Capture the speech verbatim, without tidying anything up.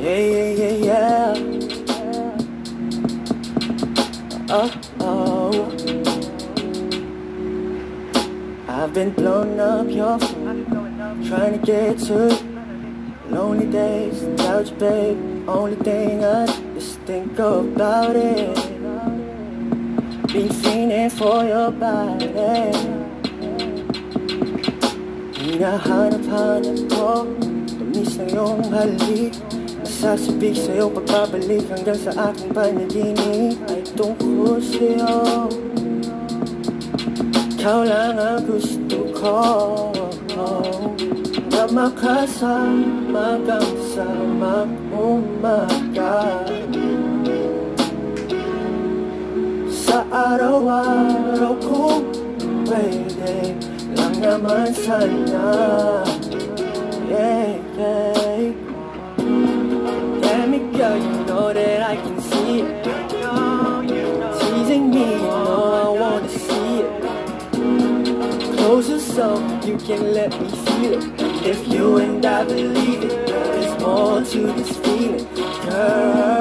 Yeah, yeah, yeah, yeah. Oh, oh. I've been blowing up your phone, trying to get to it. Lonely days without you, babe. Only thing I just think about it. Been fiending for your body. Hinahanap-hanap ko, tumis na iyong halik. Nasasabik sa'yo pagbabalik hanggang sa aking panaginip ay tungkol sa'yo. Ikaw lang ang gusto ko, na makasama kang sa mag-umaga. Sa araw-araw kung pwede lang naman sana. Yeah, yeah. Damn it, girl, you know that I can see it. Teasing me, you know I wanna see it. Closer so you can let me feel it. If you and I believe it, there's more to this feeling, girl.